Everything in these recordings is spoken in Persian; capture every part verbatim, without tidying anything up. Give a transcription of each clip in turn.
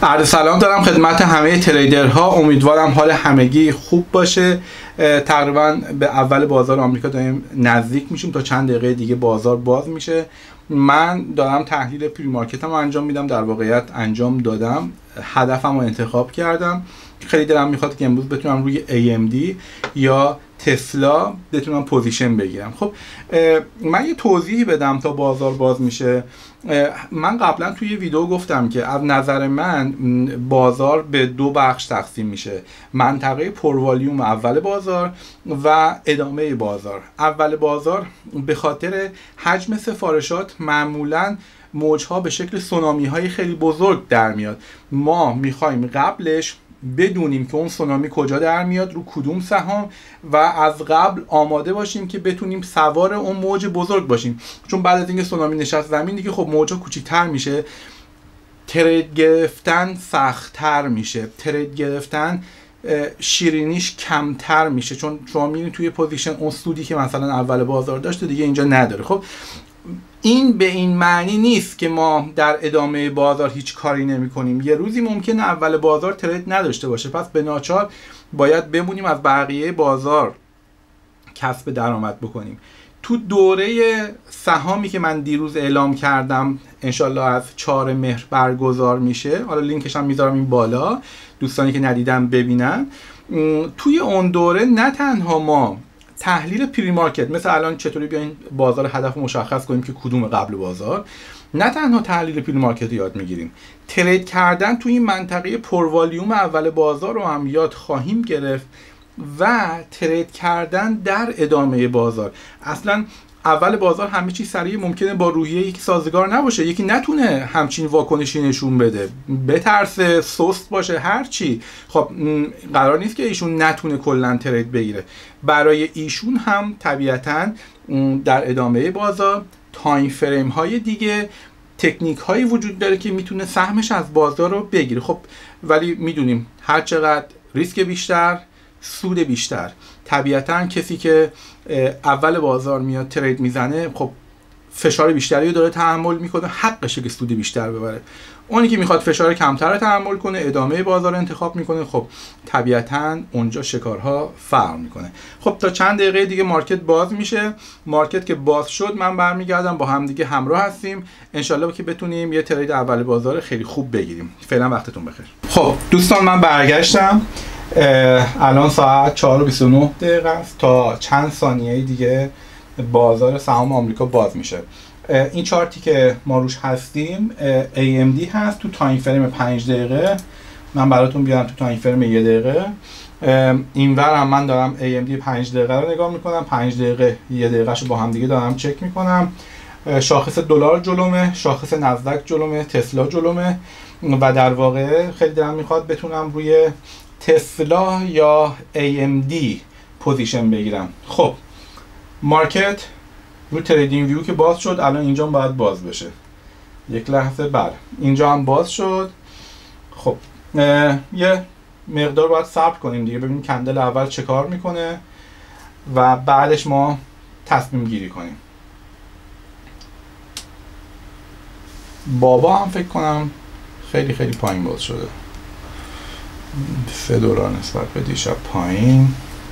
عرض سلام دارم خدمت همه تریدرها. امیدوارم حال همگی خوب باشه. تقریبا به اول بازار آمریکا داریم نزدیک میشیم، تا چند دقیقه دیگه بازار باز میشه. من دارم تحلیل پری مارکتم رو انجام میدم، در واقعیت انجام دادم، هدفم رو انتخاب کردم. خیلی دلم میخواد که امروز بتونم روی ای ام دی یا تسلا بتونم پوزیشن بگیرم. خب من یه توضیحی بدم تا بازار باز میشه. من قبلا توی ویدیو گفتم که از نظر من بازار به دو بخش تقسیم میشه: منطقه پروالیوم اول بازار و ادامه بازار. اول بازار به خاطر حجم سفارشات معمولاً موجها به شکل سونامی های خیلی بزرگ در میاد. ما میخوایم قبلش بدونیم که اون سونامی کجا در میاد، رو کدوم سهام، و از قبل آماده باشیم که بتونیم سوار اون موج بزرگ باشیم. چون بعد از اینکه سونامی نشست زمین دیگه خب موجا کوچیک‌تر میشه، ترید گرفتن سخت‌تر میشه، ترید گرفتن شیرینیش کمتر میشه، چون شما میبینید توی پوزیشن اون سودی که مثلا اول بازار داشته دیگه اینجا نداره. خب این به این معنی نیست که ما در ادامه بازار هیچ کاری نمی کنیم. یه روزی ممکنه اول بازار ترید نداشته باشه، پس به ناچار باید بمونیم از بقیه بازار کسب درآمد بکنیم. تو دوره سهامی که من دیروز اعلام کردم انشالله از چهارم مهر برگزار میشه، حالا لینکش هم میذارم این بالا، دوستانی که ندیدن ببینن. توی اون دوره نه تنها ما تحلیل پری مارکت، مثل الان چطوری بیاین بازار هدف مشخص کنیم که کدوم قبل بازار، نه تنها تحلیل پری مارکت یاد میگیریم، ترید کردن توی این منطقه پروالیوم اول بازار رو هم یاد خواهیم گرفت و ترید کردن در ادامه بازار. اصلا اول بازار همه چیز سریع ممکنه با روحیه یکی سازگار نباشه، یکی نتونه همچین واکنشی نشون بده، بترسه، سست باشه، هر چی. خب قرار نیست که ایشون نتونه کلا ترید بگیره. برای ایشون هم طبیعتاً در ادامه بازار تایم فریم های دیگه، تکنیک هایی وجود داره که میتونه سهمش از بازار رو بگیره. خب ولی میدونیم هر چقدر ریسک بیشتر سود بیشتر. طبیعتاً کسی که اول بازار میاد ترید میزنه خب فشار بیشتری رو داره تحمل میکنه، حقشه که سود بیشتر ببره. اونی که میخواد فشار کمتر رو تحمل کنه، ادامه بازار رو انتخاب میکنه، خب طبیعتاً اونجا شکارها فرق میکنه. خب تا چند دقیقه دیگه مارکت باز میشه. مارکت که باز شد من برمیگردم، با هم دیگه همراه هستیم انشالله که بتونیم یه ترید اول بازار خیلی خوب بگیریم. فعلا وقتتون بخیر. خب دوستان من برگشتم، الان ساعت چهار و بیست و نه دقیقه است. تا چند ثانیه دیگه بازار سهام آمریکا باز میشه. این چارتی که ما روش هستیم ای ام دی هست تو تایم فریم پنج دقیقه. من براتون بیارم تو تایم فریم یه دقیقه. اینور هم من دارم ای ام دی پنج دقیقه رو نگاه میکنم، پنج دقیقه یه دقیقه شو با هم دیگه دارم چک میکنم. شاخص دلار جلومه، شاخص نزدک جلومه، تسلا جلومه و در واقع خیلی دلم میخواد بتونم روی تسلا یا ای ام دی پوزیشن بگیرم. خب مارکت رو تریدینگ ویو که باز شد، الان اینجا هم باید باز بشه. یک لحظه، بله اینجا هم باز شد. خب یه مقدار باید صبر کنیم دیگه، ببینیم کندل اول چه کار میکنه و بعدش ما تصمیم گیری کنیم. بابا هم فکر کنم خیلی خیلی پایین باز شده، سه دلار نسبت به دیشب پایین.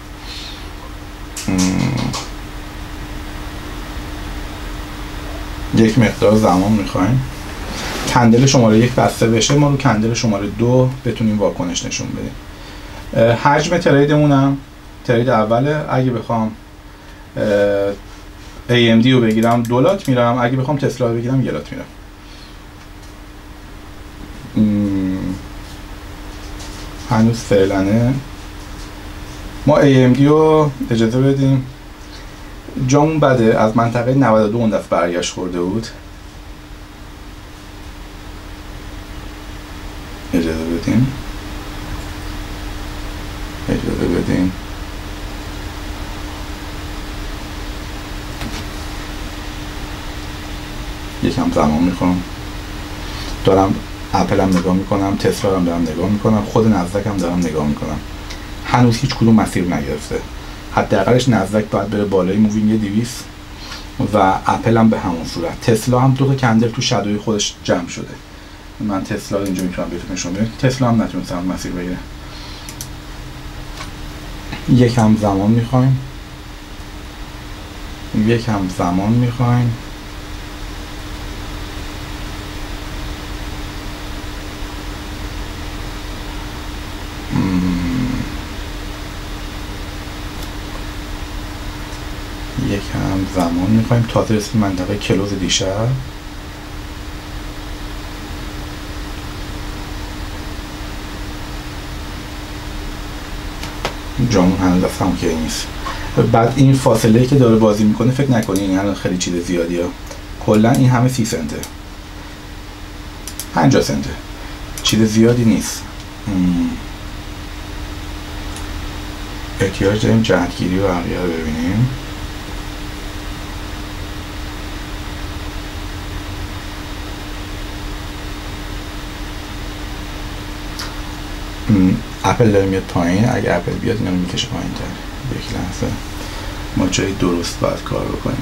یک مقدار زمان میخوایم کندل شماره یک بسته بشه، ما رو کندل شماره دو بتونیم واکنش نشون بدیم. حجم تریدمون هم ترید اوله. اگه بخوام ای ام دی رو بگیرم دو لات میرم، اگه بخوام تسلا رو بگیرم یه لات میرم. هنوز فعلنه. ما ای ام دی رو اجازه بدیم، جامون بده، از منطقه نود و دو اون دفعه برگشت خورده بود. اجازه بدیم اجازه بدیم یکم زمان میخوام. دارم اپل هم نگاه میکنم، تسلا هم دارم نگاه میکنم، خود نزدک هم دارم نگاه میکنم. هنوز هیچ کدوم مسیر نگرفته. حداقلش نزدک باید بره بالای مووینگ دویست و اپل هم به همون صورت. تسلا هم دو تا کندل تو شادوی خودش جمع شده. من تسلا رو اینجا میتونم بهتون نشون بدم. تسلا هم نتونست هم مسیر بگیره. یکم زمان میخوایم یکم زمان میخوایم یکم زمان میخوایم تازه رسیم منطقه کلوز دیشب. جامون هنوز دست هم که نیست. بعد این فاصله ای که داره بازی میکنه فکر نکنی این هنوز خیلی چیز زیادیه. کلا این همه سی سنته، پنجاه سنته، چیز زیادی نیست. مم. احتیاج داریم جهتگیری و بقیه رو ببینیم. اپل داره میاد پایین. اگه اپل بیاد اینا رو میکشه پایین تر. یک لحظه ما جای درست باید کار بکنیم.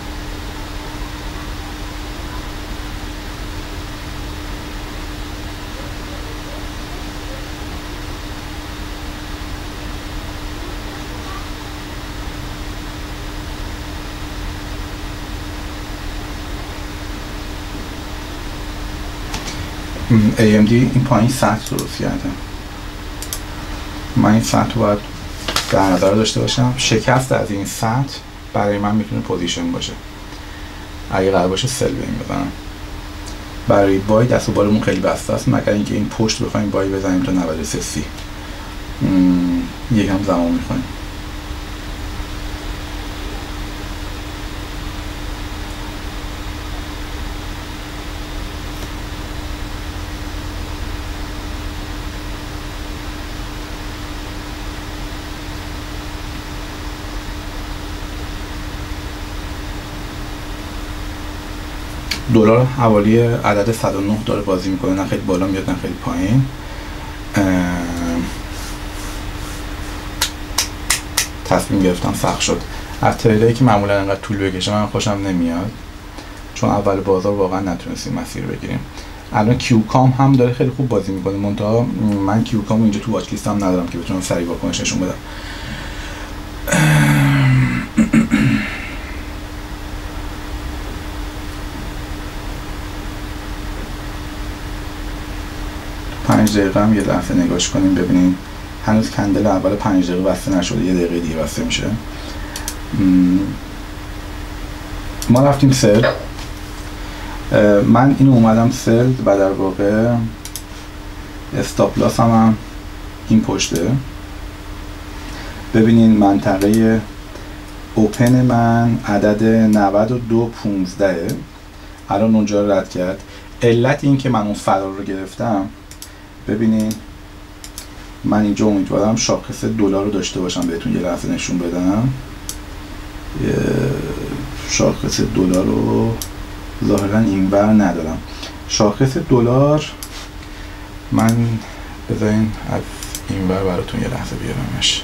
ای ام دی این پایین سطح درست کرده. من این سطح رو باید در نظر داشته باشم. شکست از این سطح برای من میتونه پوزیشن باشه. اگه قرار باشه سل به این بزنم. برای بای دست و بالمون خیلی بسته است، مگر اینکه این پشت بخوایم بای بزنیم تا نود و سه سی. یکم زمان میخوایم. دلار حوالی عدد صد و نه داره بازی میکنه، نه خیلی بالا میاد نه خیلی پایین. تصمیم گرفتم سخت شد. از تریدایی که معمولا انقدر طول بکشه من خوشم نمیاد، چون اول بازار واقعا نتونستیم مسیر بگیریم. الان کیوکام هم داره خیلی خوب بازی میکنه، منتها من کیوکام اینجا تو واچ لیست هم ندارم که بتونم سریع واکنش نشون بدم. پنج دقیقه هم یه لحظه نگاش کنیم ببینیم. هنوز کندل اول پنج دقیقه بسته نشده، یه دقیقه دیگه بسته میشه. ما رفتیم سل. من اینو اومدم سل و در واقع استاپ لاس هم, هم این پشته. ببینین منطقه اوپن من عدد نود و دو پونزده الان اونجا رو رد کرد. علت این که من اون فرار رو گرفتم، ببینین من اینجا امیدوارم شاخص دلار رو داشته باشم بهتون یه لحظه نشون بدم. شاخص دلار رو ظاهرا اینور ندارم. شاخص دلار من بذارین از اینور براتون یه لحظه بیارمش.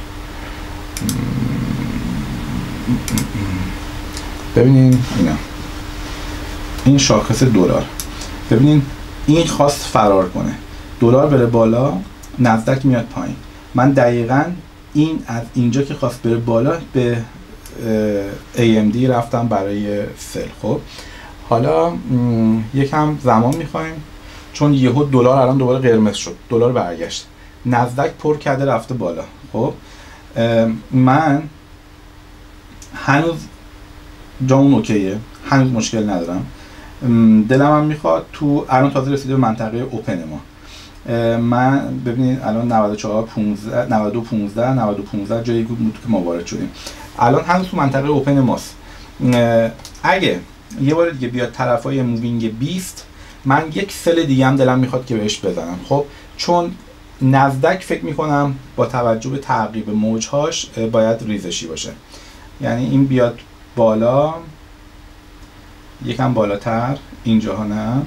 ببینین اینا، این شاخص دلار، ببینین این خواست فرار کنه، دلار بره بالا، نزدک میاد پایین. من دقیقاً این از اینجا که خواست بره بالا به ای ام دی رفتم برای سل. خب حالا یکم زمان میخوایم، چون یهو دلار الان دوباره قرمز شد، دلار برگشت، نزدک پر کرده رفته بالا. خب من هنوز جامون اوکیه، هنوز مشکل ندارم. دلم هم میخواد تو الان تازه رسیده به منطقه اوپن ما. من ببینید الان نود و چهار پانزده نود و دو پانزده نود و پانزده جایی بود که ما وارد شدیم. الان هنوز تو منطقه اوپن ماست. اگه یه بار دیگه بیاد طرفای مووینگ بیست، من یک سل دیگه هم دلم میخواد که بهش بزنم. خب چون نزدک فکر میکنم با توجه به تعقیب موجهاش باید ریزشی باشه، یعنی این بیاد بالا یکم بالاتر، اینجاها نه.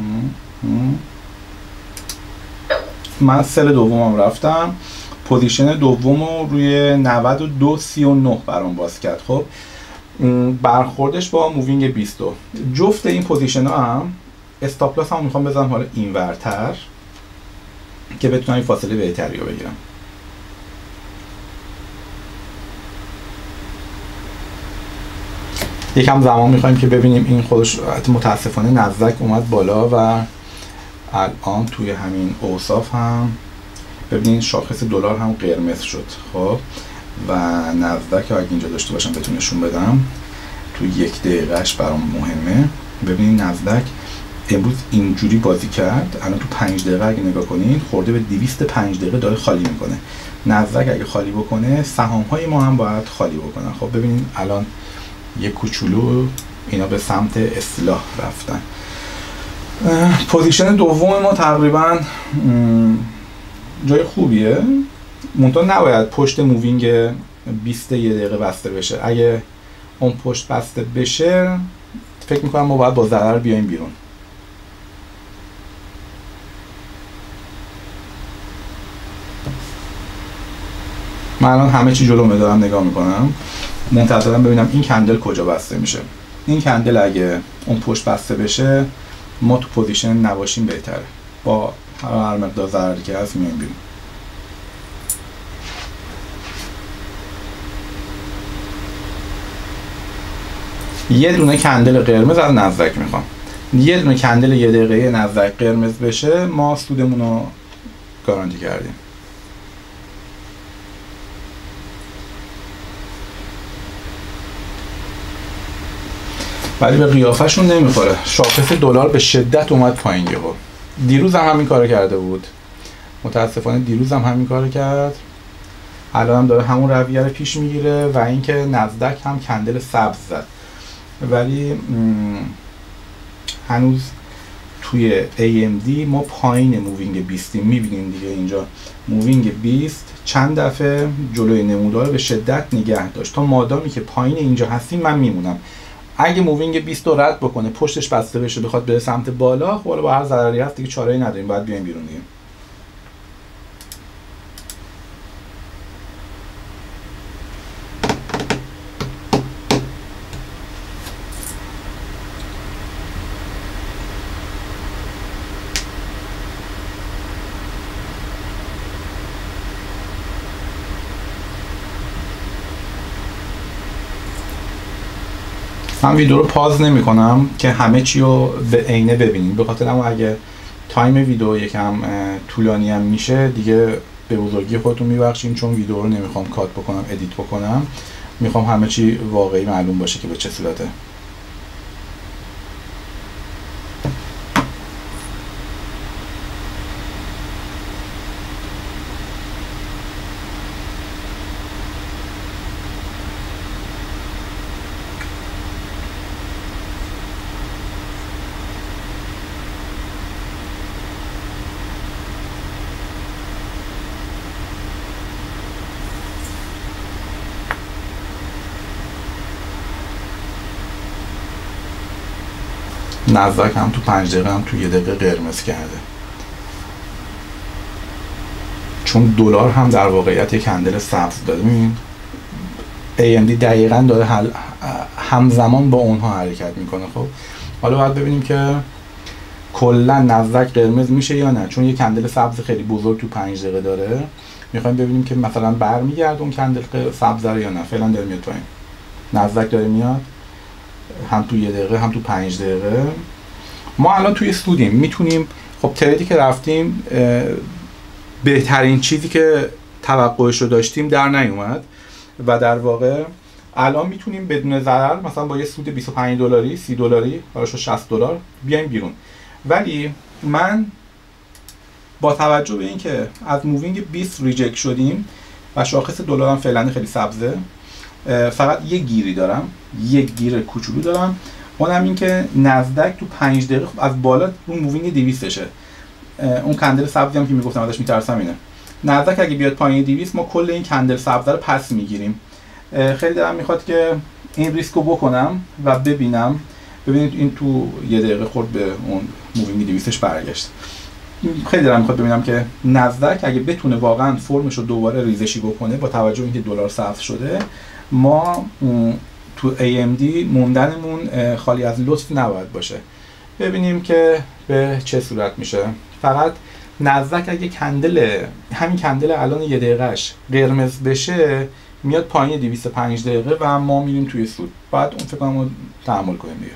من سل دومم رفتم، پوزیشن دوم رو روی نود و دو سی و نه برام باز کرد. خب برخوردش با مووینگ بیست، جفت این پوزیشن ها هم استاپ لاس هم میخوام بذارم حالا اینورتر که بتونم این فاصله بهتری رو بگیرم. یکم زمان میخوایم که ببینیم این خودش متاسفانه نزدک اومد بالا و الان توی همین اوصاف هم ببینید شاخص دلار هم قرمز شد. خب و نزدک اگه اینجا داشته باشم بهتون نشون بدم تو یک دقیقهش برام مهمه. ببینید نزدک امروز اینجوری بازی کرد، الان تو پنج دقیقه اگه نگاه کنید خورده به دویست و پنج دقیقه داره خالی میکنه. نزدک اگه خالی بکنه سهام های ما هم باید خالی بکنن. خب ببینید الان یه کوچولو اینا به سمت اصلاح رفتن. پوزیشن دوم ما تقریبا جای خوبیه، منتها نباید پشت مووینگ بیست یه دقیقه بسته بشه. اگه اون پشت بسته بشه فکر میکنم ما باید با ضرر بیایم بیرون. من الان همه چی جلومه دارم نگاه میکنم، منتظرم ببینم این کندل کجا بسته میشه. این کندل اگه اون پشت بسته بشه ما تو پوزیشن نباشیم بهتره، با هر مقدار ضرری که هست میایم بیرون. یه دونه کندل قرمز از نزدک میخوام. یه دونه کندل یه دقیقه نزدک قرمز بشه ما سودمون رو گارانتی کردیم. ولی به قیافشون نمیخوره. شاخص دلار به شدت اومد پایین یهو. دیروز هم همین کارو کرده بود. متاسفانه دیروز هم همین کارو کرد. الان هم داره همون رویه رو پیش میگیره و اینکه نزدک هم کندل سبز زد. ولی هنوز توی ای ام دی ما پایین مووینگ بیست میبینیم دیگه. اینجا مووینگ بیست چند دفعه جلوی نمودار به شدت نگه داشت. تا مادامی که پایین اینجا هستیم من میمونم. اگه مووینگ بیست رو رد بکنه پشتش بسته بشه بخواد بره سمت بالا، خب با هر ضرری هست دیگه چاره‌ای نداریم، باید بیایم بیرون دیگه. من ویدیو رو پاز نمی کنم که همه چی رو به عینه ببینید، به خاطر اما اگه تایم ویدیو یکم طولانی هم میشه دیگه به بزرگی خودتون میبخشین، چون ویدیو رو نمیخوام کات بکنم ادیت بکنم، میخوام همه چی واقعی معلوم باشه که به چه صورته. نزدک هم تو پنج دقیقه هم تو یه دقیقه قرمز کرده، چون دلار هم در واقعیت یک کندل سبز داده. میبینید ای ام دی دقیقاً داره حل... همزمان با اونها حرکت میکنه. خب حالا باید ببینیم که کلا نزدک قرمز میشه یا نه، چون یه کندل سبز خیلی بزرگ تو پنج دقیقه داره. میخوایم ببینیم که مثلا برمیگرده اون کندل سبز داره یا نه. فعلا داره میاد پایین، نزدک داره میاد هم تو یه دقیقه هم تو پنج دقیقه. ما الان توی سودیم، میتونیم خب تریدی که رفتیم بهترین چیزی که توقعش رو داشتیم در نیومد و در واقع الان میتونیم بدون ضرر مثلا با یه سود بیست و پنج دلاری سی دلاری براشو شصت دلار بیایم بیرون. ولی من با توجه به اینکه از مووینگ بیست ریجکت شدیم و شاخص دلار هم فعلا خیلی سبزه، فقط یه گیری دارم، یک گیر کوچولو دارم، اونم این که نزدک تو پنج دقیقه خب از بالا اون مووینگ دویست شه. اون کندل سبزی هم که میگفتم ازش میترسم اینه. نزدک اگه بیاد پایین دویست ما کل این کندل سبز رو پس میگیریم. خیلی دلم میخواد که این ریسکو بکنم و ببینم. ببینید این تو یه دقیقه خورد به اون مووینگ دویستش برگشت. خیلی دلم میخواد ببینم که نزدک اگه بتونه واقعا فرمش رو دوباره ریزشی بکنه با توجه به اینکه دلار سبز شده، ما تو ای ام دی موندنمون خالی از لطف نباید باشه. ببینیم که به چه صورت میشه. فقط نزدک اگه کندل همین کندل الان یه دقیقهش قرمز بشه میاد پایین دویست و پنج دقیقه و ما میریم توی سود. بعد اون فکر کنم تحمل کنیم دیگه.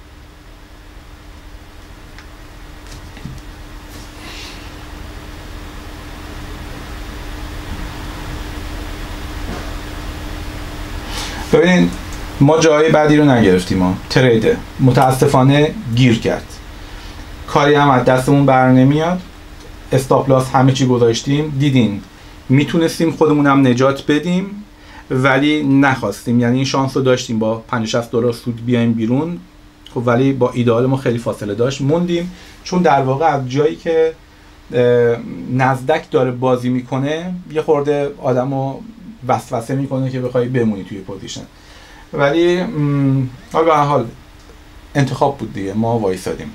ببینید ما جای بعدی رو نگرفتیم، ما ترید متاسفانه گیر کرد، کاری هم از دستمون بر نمیاد، استاپ لاس همه چی گذاشتیم، دیدین میتونستیم خودمون هم نجات بدیم ولی نخواستیم. یعنی این شانس رو داشتیم با پنجاه شصت دلار سود بیایم بیرون، خب ولی با ایدئال ما خیلی فاصله داشت، موندیم. چون در واقع از جایی که نزدک داره بازی میکنه یه خورده آدمو وسوسه میکنه که بخوای بمونی توی پوزیشن، ولی حالا به هر حال انتخاب بود دیگه، ما وایسادیم.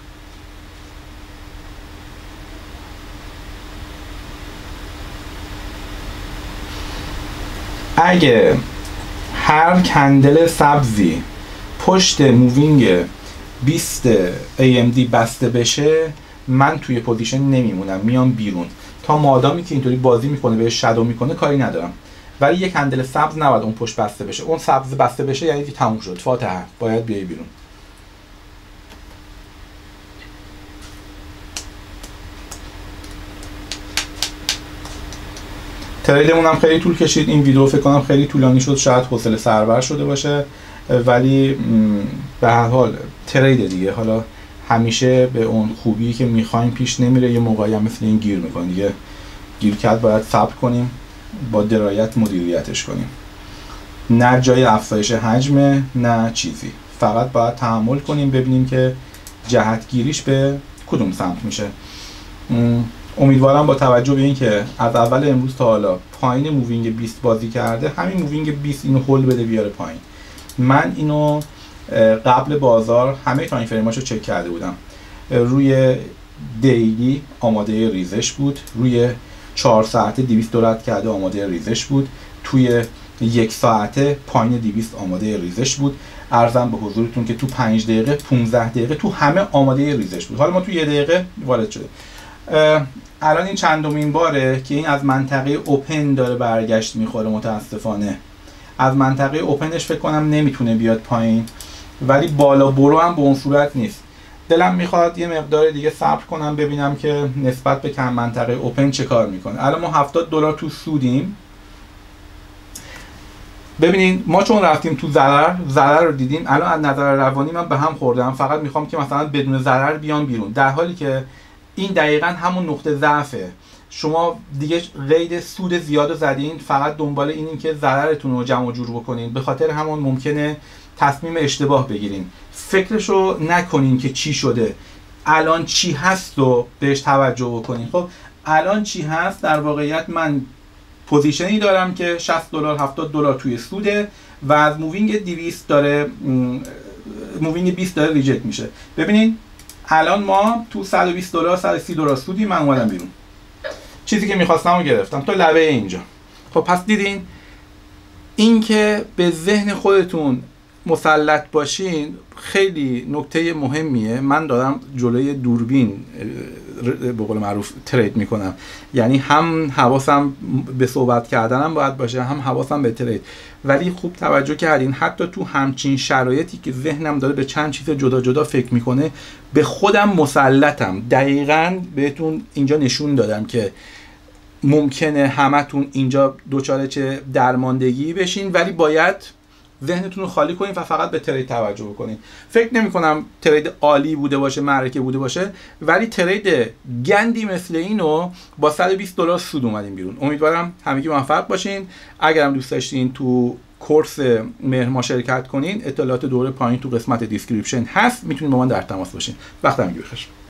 اگه هر کندل سبزی پشت مووینگ بیست ای ام دی بسته بشه من توی پوزیشن نمیمونم، میام بیرون. تا مادامی که اینطوری بازی میکنه به شادو میکنه کاری ندارم، ولی یک کندل سبز نباید اون پشت بسته بشه. اون سبز بسته بشه یعنی که تموم شد، فاتحه، باید بیای بیرون. تریدمون هم خیلی طول کشید. این ویدیو فکر کنم خیلی طولانی شد، شاید حوصله سربر شده باشه، ولی به هر حال ترید دیگه. حالا همیشه به اون خوبی که میخوایم پیش نمیره، یه موقعی هم مثل این گیر میکنه دیگه. گیر کرد باید صبر کنیم، با درایت مدیریتش کنیم، نه جای افزایش حجم نه چیزی، فقط باید تحمل کنیم ببینیم که جهتگیریش به کدوم سمت میشه. امیدوارم با توجه به اینکه از اول امروز تا حالا پایین مووینگ بیست بازی کرده، همین مووینگ بیست اینو هول بده بیاره پایین. من اینو قبل بازار همه تایم فریماشو چک کرده بودم، روی دیلی آماده ریزش بود، روی چهار ساعته دویست دلار کرده آماده ریزش بود، توی یک ساعته پایین دویست آماده ریزش بود. عرضم به حضورتون که تو پنج دقیقه پانزده دقیقه تو همه آماده ریزش بود. حالا ما تو یه دقیقه وارد شده. الان این چندمین باره که این از منطقه اوپن داره برگشت میخوره، متاسفانه از منطقه اوپنش فکر کنم نمیتونه بیاد پایین، ولی بالا برو هم به اون صورت نیست. دلم میخواد یه مقدار دیگه صبر کنم ببینم که نسبت به کم منطقه اوپن چه کار میکنه. الان ما هفتاد دلار تو سودیم. ببینین ما چون رفتیم تو ضرر، ضرر رو دیدیم، الان از نظر روانی من به هم خوردم، فقط میخوام که مثلا بدون ضرر بیام بیرون، در حالی که این دقیقاً همون نقطه ضعفه. شما دیگه قید سود زیاد زدین، فقط دنبال اینین که ضررتون رو جمع و جور بکنین، به خاطر همون ممکنه تصمیم اشتباه بگیرین. فکرشو نکنین که چی شده، الان چی هست و بهش توجه بکنین. خب الان چی هست؟ در واقعیت من پوزیشنی دارم که شصت دلار هفتاد دلار توی سوده و از مووینگ دویست داره مووینگ بیست داره ریجکت میشه. ببینین الان ما تو صد و بیست دلار صد و سی دلار سودی، من اومدم بیرون، چیزی که میخواستم رو گرفتم تو لبه اینجا. خب پس دیدین این که به ذهن خودتون مسلط باشین خیلی نکته مهمیه. من دارم جلوی دوربین به قول معروف ترید میکنم، یعنی هم حواسم به صحبت کردنم باید باشه، هم حواسم به ترید. ولی خوب توجه کردین حتی تو همچین شرایطی که ذهنم داره به چند چیز جدا جدا فکر میکنه، به خودم مسلطم. دقیقاً بهتون اینجا نشون دادم که ممکنه همتون اینجا دوچاره چه درماندگی بشین، ولی باید ذهنتون رو خالی کنین و فقط به ترید توجه بکنین. فکر نمی کنم ترید عالی بوده باشه، معرکه بوده باشه، ولی ترید گندی مثل اینو با صد و بیست دلار سود اومدیم بیرون. امیدوارم همگی موفق باشین. اگرم دوست داشتین تو کورس مهر ما شرکت کنین، اطلاعات دوره پایین تو قسمت دیسکریپشن هست، میتونین با من در تماس باشین. وقت همگی بخیر.